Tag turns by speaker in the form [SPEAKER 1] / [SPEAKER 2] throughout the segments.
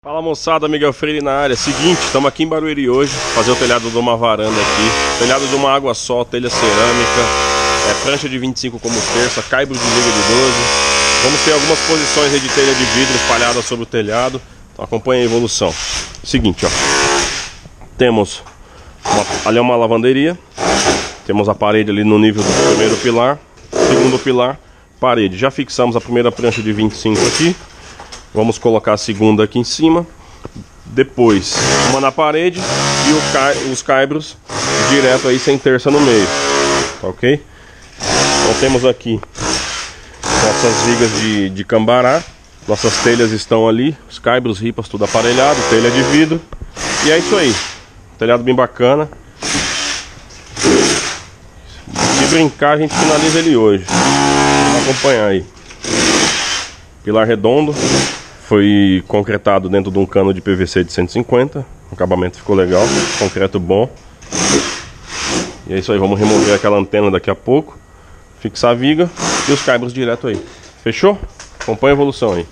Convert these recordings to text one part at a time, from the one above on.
[SPEAKER 1] Fala moçada, Miguel Freire na área. Seguinte, estamos aqui em Barueri hoje, fazer o telhado de uma varanda aqui. Telhado de uma água só, telha cerâmica, prancha de 25 como terça, caibro de liga de 12. Vamos ter algumas posições aí de telha de vidro espalhadas sobre o telhado. Então acompanha a evolução. Seguinte, ó. Temos ali uma lavanderia. Temos a parede ali no nível do primeiro pilar. Segundo pilar, parede. Já fixamos a primeira prancha de 25 aqui. Vamos colocar a segunda aqui em cima. Depois uma na parede e os caibros direto aí sem terça no meio. Tá ok? Então temos aqui nossas vigas de cambará. Nossas telhas estão ali. Os caibros, ripas, tudo aparelhado. Telha de vidro. E é isso aí. Telhado bem bacana. Se brincar, a gente finaliza ele hoje. Vamos acompanhar aí. Pilar redondo. Foi concretado dentro de um cano de PVC de 150. O acabamento ficou legal. Concreto bom. E é isso aí. Vamos remover aquela antena daqui a pouco. Fixar a viga e os caibros direto aí. Fechou? Acompanha a evolução aí.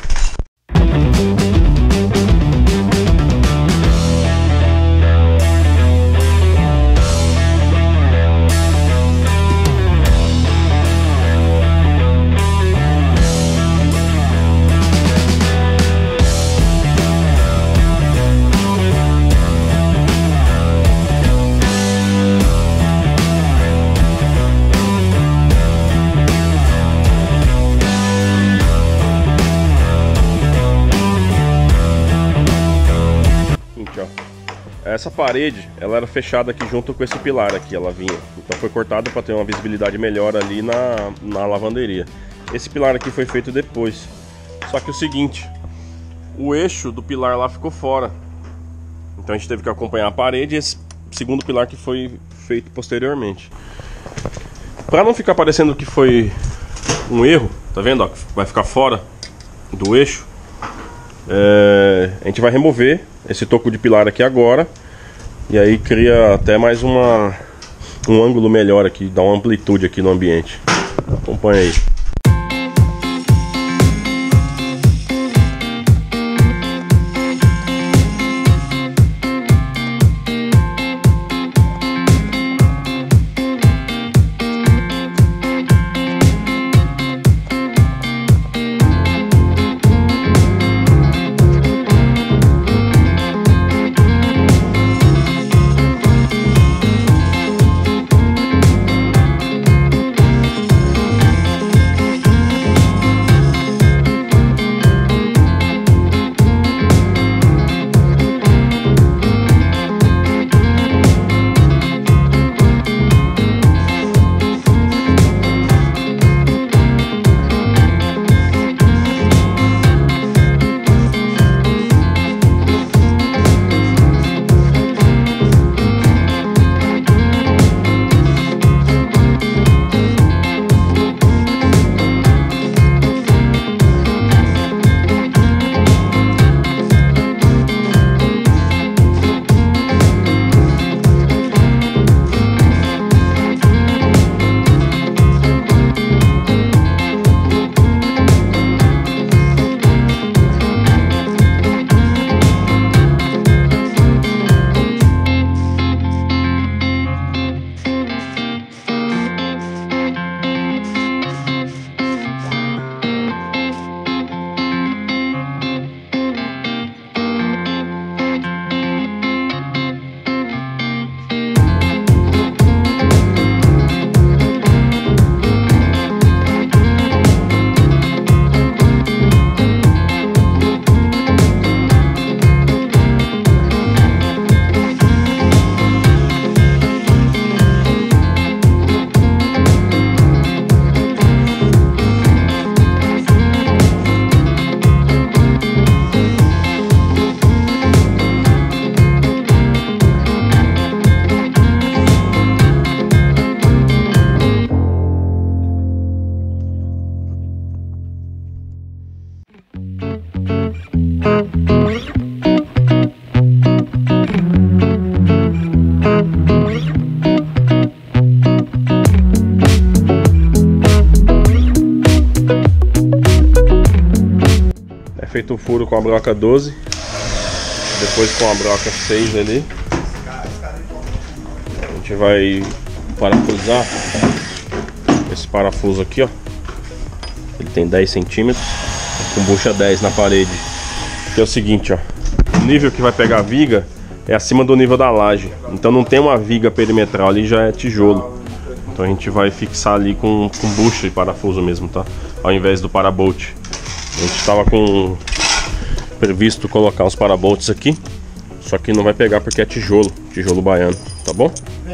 [SPEAKER 1] Essa parede, ela era fechada aqui junto com esse pilar aqui, ela vinha. Então foi cortada para ter uma visibilidade melhor ali na lavanderia. Esse pilar aqui foi feito depois. Só que o seguinte, o eixo do pilar lá ficou fora. Então a gente teve que acompanhar a parede e esse segundo pilar que foi feito posteriormente. Para não ficar parecendo que foi um erro, tá vendo? Ó, vai ficar fora do eixo. A gente vai remover esse toco de pilar aqui agora. E aí cria até mais um ângulo melhor aqui, dá uma amplitude aqui no ambiente. Acompanha aí. feito um furo com a broca 12. Depois com a broca 6 ali, a gente vai parafusar esse parafuso aqui, ó. Ele tem 10 centímetros, com bucha 10 na parede. Que é o seguinte, ó, o nível que vai pegar a viga é acima do nível da laje. Então não tem uma viga perimetral ali, já é tijolo. Então a gente vai fixar ali com bucha e parafuso mesmo, tá? Ao invés do parabolt. A gente estava previsto colocar os parabolts aqui, só que não vai pegar porque é tijolo baiano, tá bom?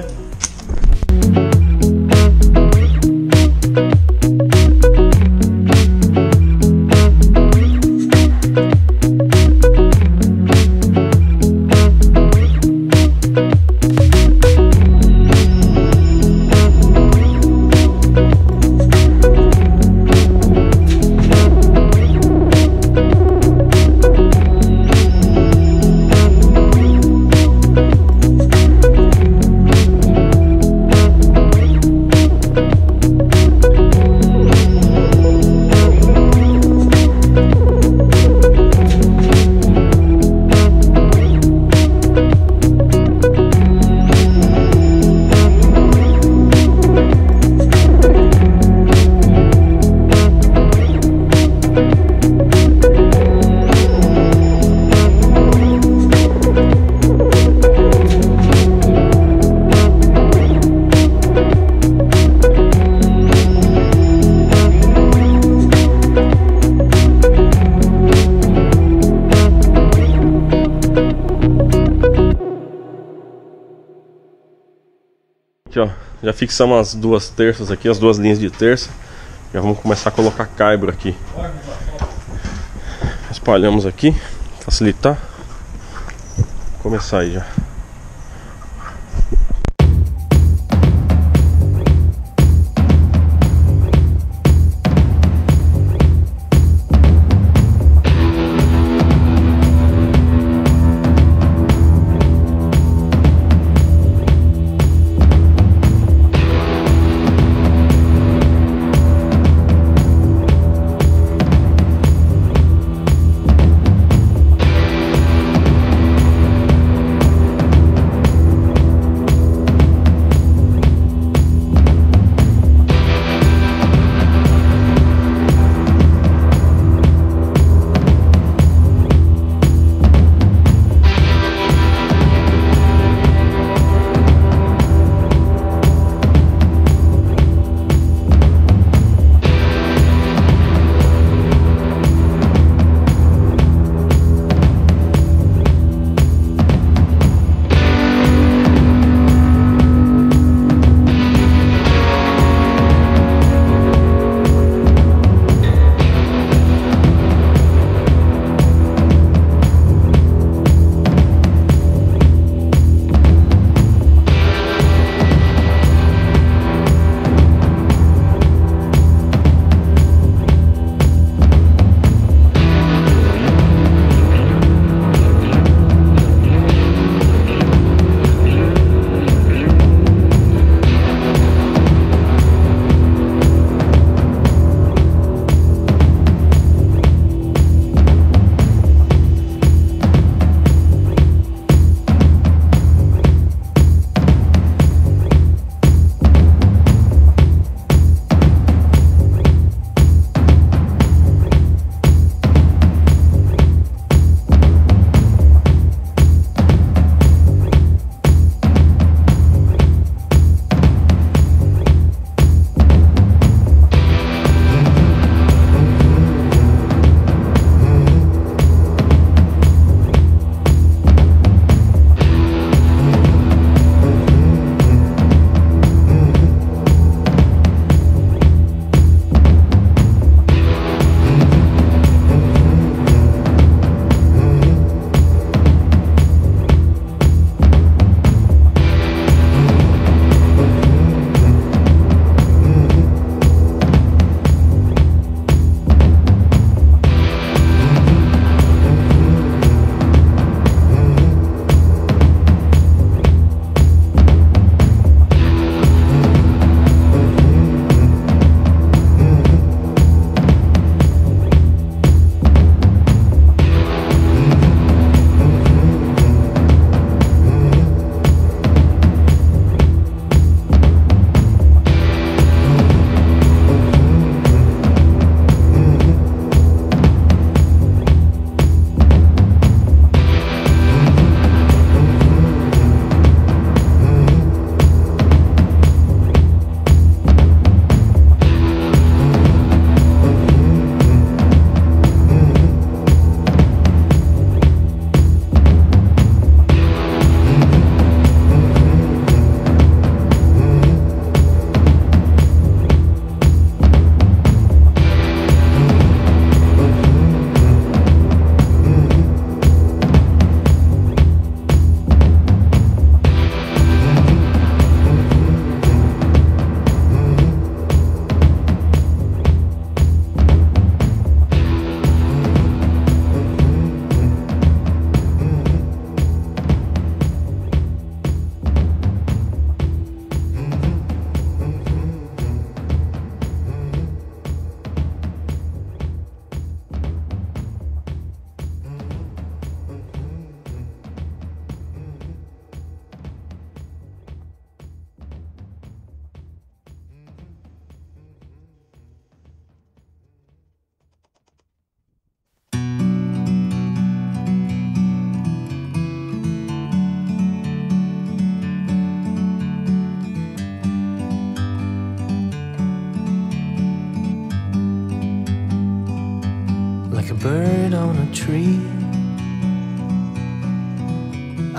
[SPEAKER 1] Aqui, ó, já fixamos as duas terças aqui, as duas linhas de terça. Já vamos começar a colocar caibro aqui. Espalhamos aqui, facilitar. Vou começar aí já.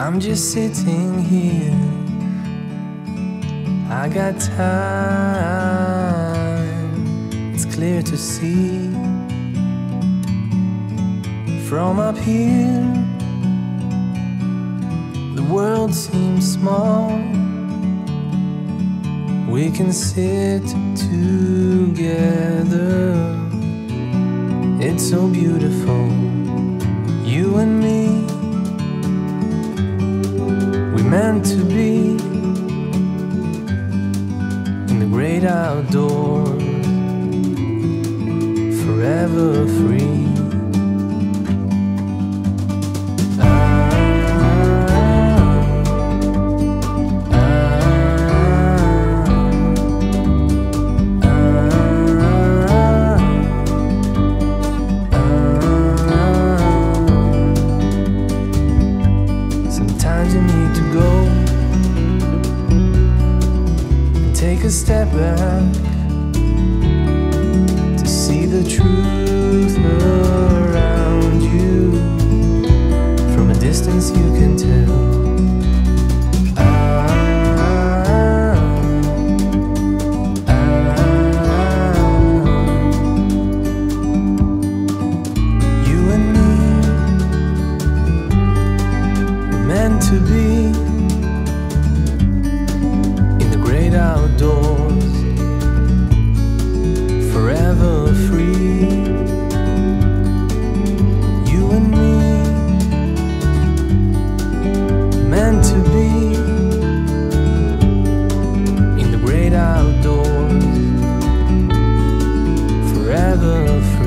[SPEAKER 2] I'm just sitting here. I got time, it's clear to see. From up here, the world seems small. We can sit together. It's so beautiful, you and me. We meant to be in the great outdoors, forever free. Sometimes you need to go and take a step back to see the truth around you. From a distance you can tell. You and me, we're meant to be in the great outdoors, forever free. You and me, meant to be in the great outdoors, forever free.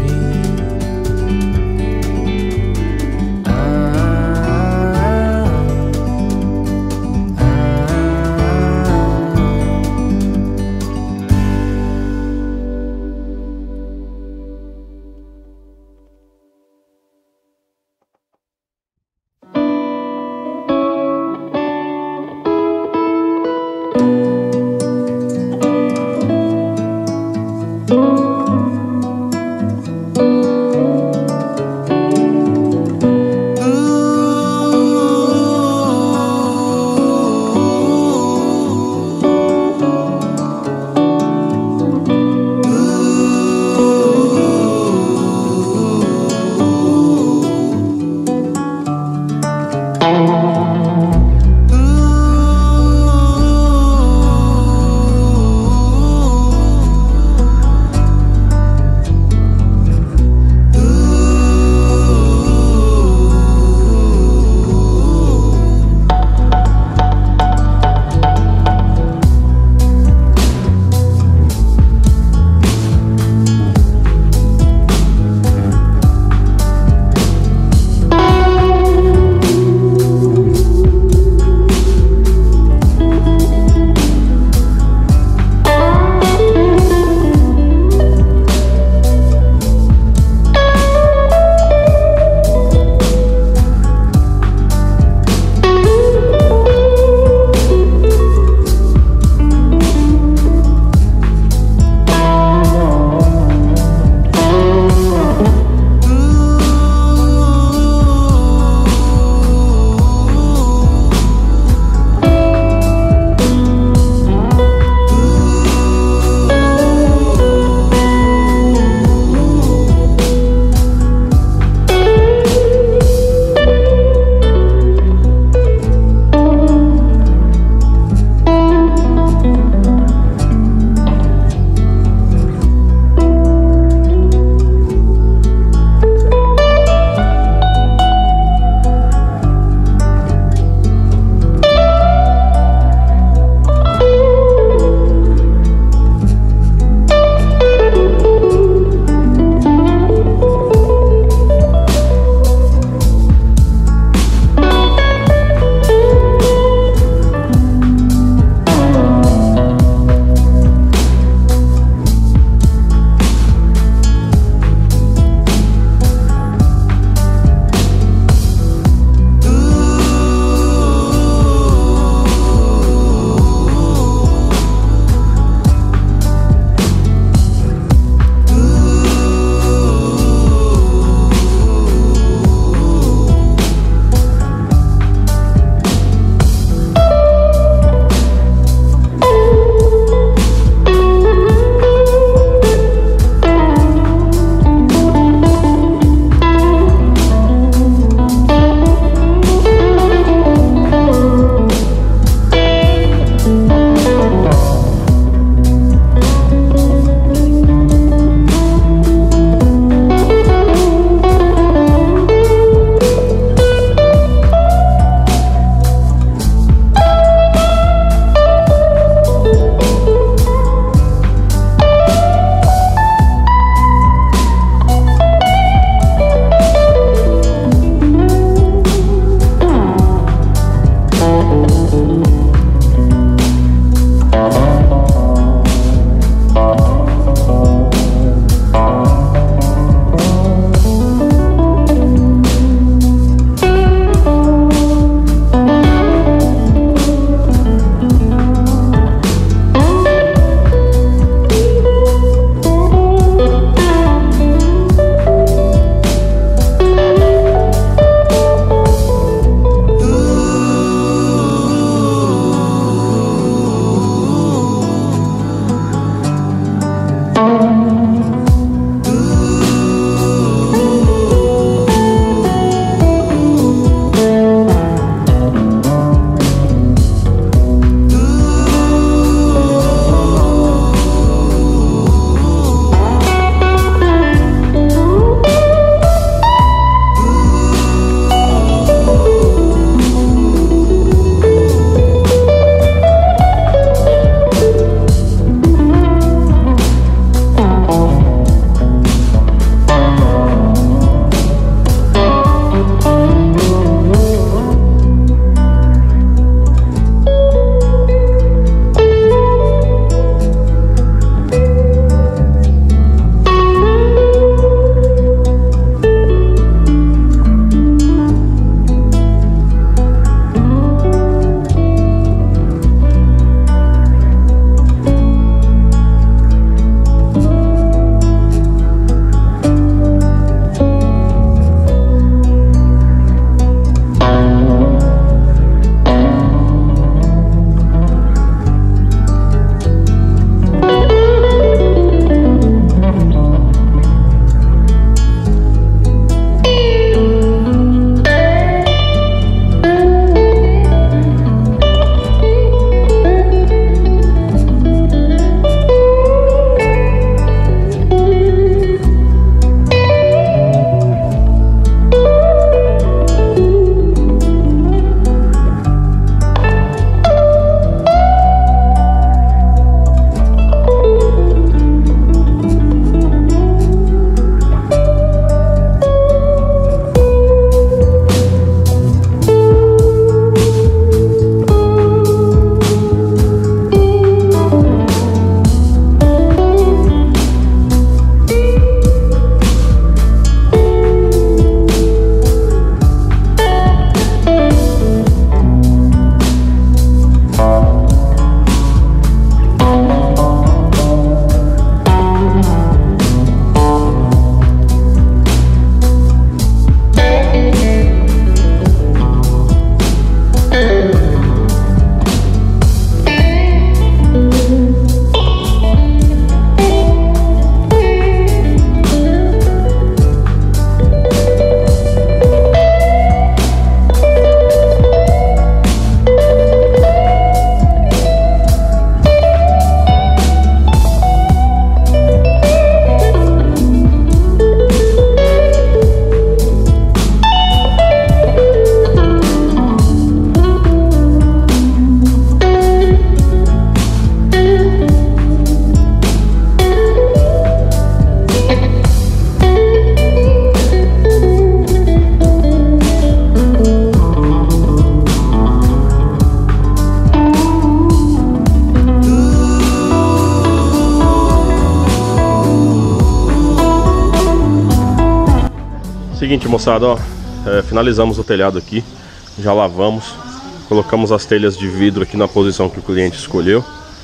[SPEAKER 1] Seguinte, moçada, ó, finalizamos o telhado aqui, já lavamos, colocamos as telhas de vidro aqui na posição que o cliente escolheu.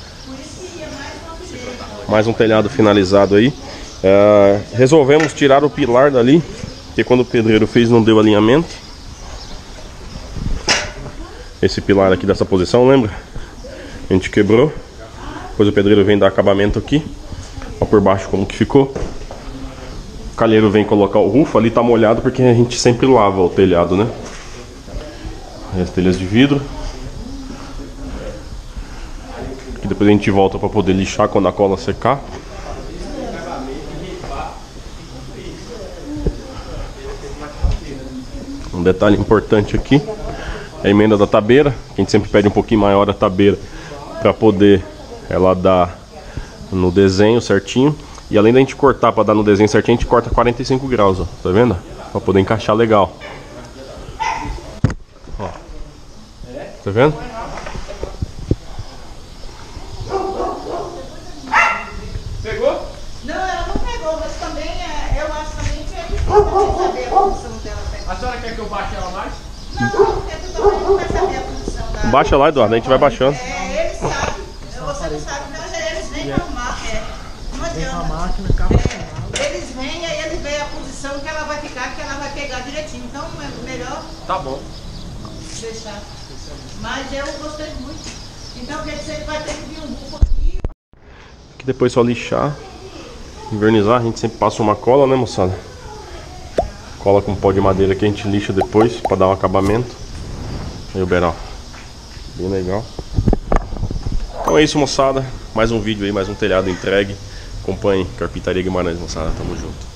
[SPEAKER 1] Mais um telhado finalizado aí. Resolvemos tirar o pilar dali, porque quando o pedreiro fez não deu alinhamento. Esse pilar aqui dessa posição, lembra? A gente quebrou. Depois o pedreiro vem dar acabamento aqui. Ó por baixo como que ficou. O calheiro vem colocar o rufo. Ali tá molhado porque a gente sempre lava o telhado, né? Aí as telhas de vidro. Aqui depois a gente volta para poder lixar quando a cola secar. Um detalhe importante aqui é a emenda da tabeira. A gente sempre pede um pouquinho maior a tabeira para poder ela dar no desenho certinho. E além da gente cortar para dar no desenho certinho, a gente corta 45 graus, ó. Tá vendo? Para poder encaixar legal. Ó. Tá vendo?
[SPEAKER 3] Pegou?
[SPEAKER 4] Não, ela não pegou, mas também eu acho também que é difícil saber a posição dela.
[SPEAKER 3] A senhora quer que eu baixe ela mais?
[SPEAKER 4] Não, porque tu também não vai saber a posição da...
[SPEAKER 1] Baixa lá, Eduardo, a gente vai baixando.
[SPEAKER 4] Eles sabem, você não sabe, não, eles vêm pra arrumar, não adianta. Eles vêm e aí eles veem a posição que ela vai ficar, que ela vai pegar direitinho. Então é melhor
[SPEAKER 3] Tá bom.
[SPEAKER 4] deixar. Mas eu gostei muito. Então quer dizer que vai ter que vir um buco aqui.
[SPEAKER 1] Aqui depois só lixar, invernizar, a gente sempre passa uma cola, né, moçada? Cola com pó de madeira que a gente lixa depois para dar um acabamento. Aí o beral, bem legal. Então é isso, moçada, mais um vídeo aí, mais um telhado entregue. Acompanhe Carpintaria Guimarães, moçada, tamo junto.